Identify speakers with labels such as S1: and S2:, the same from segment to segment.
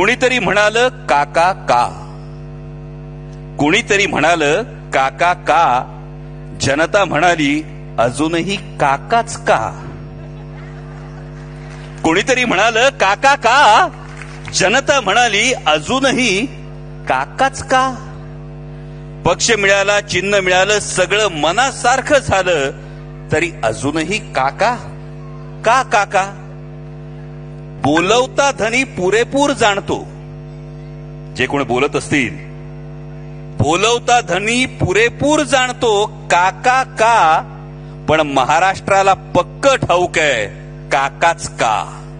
S1: कुणीतरी म्हणालं काका का, कुणीतरी म्हणालं काका का, जनता म्हणाली अजूनही काकाच का. कुणीतरी म्हणालं काका का, जनता म्हणाली अजूनही काकाच का. पक्ष मिळाला, चिन्ह मिळालं, सगळं मनासारखं झालं, तरी अजूनही काका का. काका बोलवता धनी पुरेपूर जाणतो. जे कोण बोलत असतील, बोलवता धनी पुरेपूर जाणतो काका का, पण महाराष्ट्राला पक्क ठाऊक आहे काकाच का.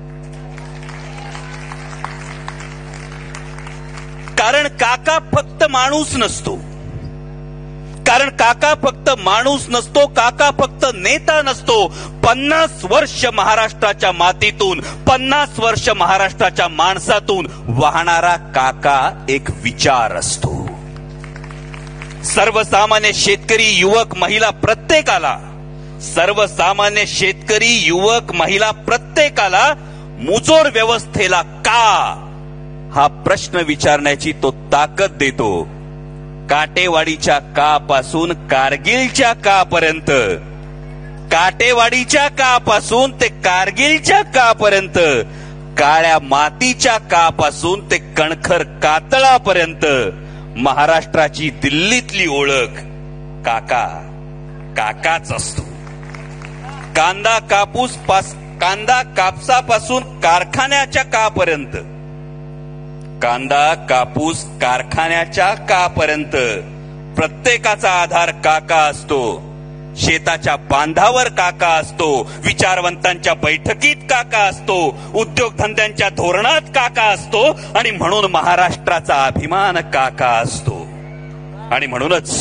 S1: कारण काका फक्त माणूस नसतो, कारण काका फक्त माणूस नसतो, काका फक्त नेता नसतो. 50 वर्ष महाराष्ट्राच्या मातीतून, 50 वर्ष महाराष्ट्राच्या माणसातून वाहणारा काका एक विचार असतो. सर्वसामान्य शेतकरी, युवक, महिला प्रत्येकाला, सर्वसामान्य शेतकरी, युवक, महिला प्रत्येकाला मुजोर व्यवस्थेला का हा प्रश्न विचारण्याची तो ताकद देतो. काटेवाडीच्या का पासून कारगिलच्या का पर्यंत, काटेवाडीच्या का पासून ते कारगिलच्या का पर्यंत, काळ्या मातीच्या का पासून ते कणखर कातळापर्यंत महाराष्ट्राची दिल्लीतली ओळख काका, काकाच असतो. कांदा कापसापासून कारखान्याच्या का पर्यंत, कांदा कापूस कारखान्याच्या का पर्यंत प्रत्येकाचा आधार काका असतो. शेताच्या बांधावर काका असतो, विचारवंतांच्या बैठकीत काका असतो, उद्योगधंद्यांच्या धोरणात काका असतो, आणि म्हणून महाराष्ट्राचा अभिमान काका असतो. आणि म्हणूनच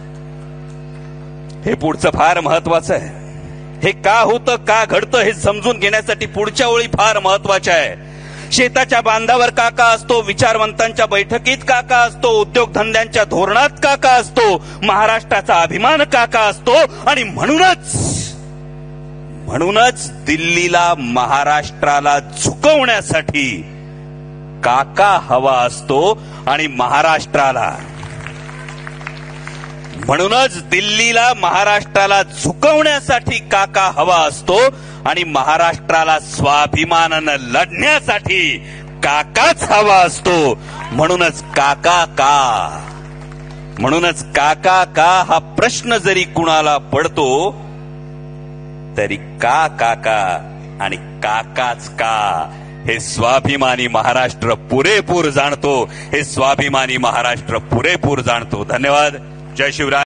S1: हे पुढचं फार महत्वाचं आहे. हे का होतं, का घडतं हे समजून घेण्यासाठी पुढच्या ओळी फार महत्वाच्या आहे. शेताच्या बांधावर काका असतो, विचारवंतांच्या बैठकीत काका असतो, उद्योगधंद्यांच्या धोरणात काका असतो, महाराष्ट्राचा अभिमान काका असतो. आणि म्हणूनच दिल्लीला महाराष्ट्राला झुकवण्यासाठी काका हवा असतो. आणि महाराष्ट्राला, म्हणूनच दिल्लीला महाराष्ट्राला झुकवण्यासाठी काका हवा असतो. आणि महाराष्ट्राला स्वाभिमानानं लढण्यासाठी काकाच हवा असतो. म्हणूनच काका का, म्हणूनच काका का हा प्रश्न जरी कुणाला पडतो, तरी का काका आणि काकाच का हे स्वाभिमानी महाराष्ट्र पुरेपूर जाणतो. हे स्वाभिमानी महाराष्ट्र पुरेपूर जाणतो. धन्यवाद. जय शिवराय.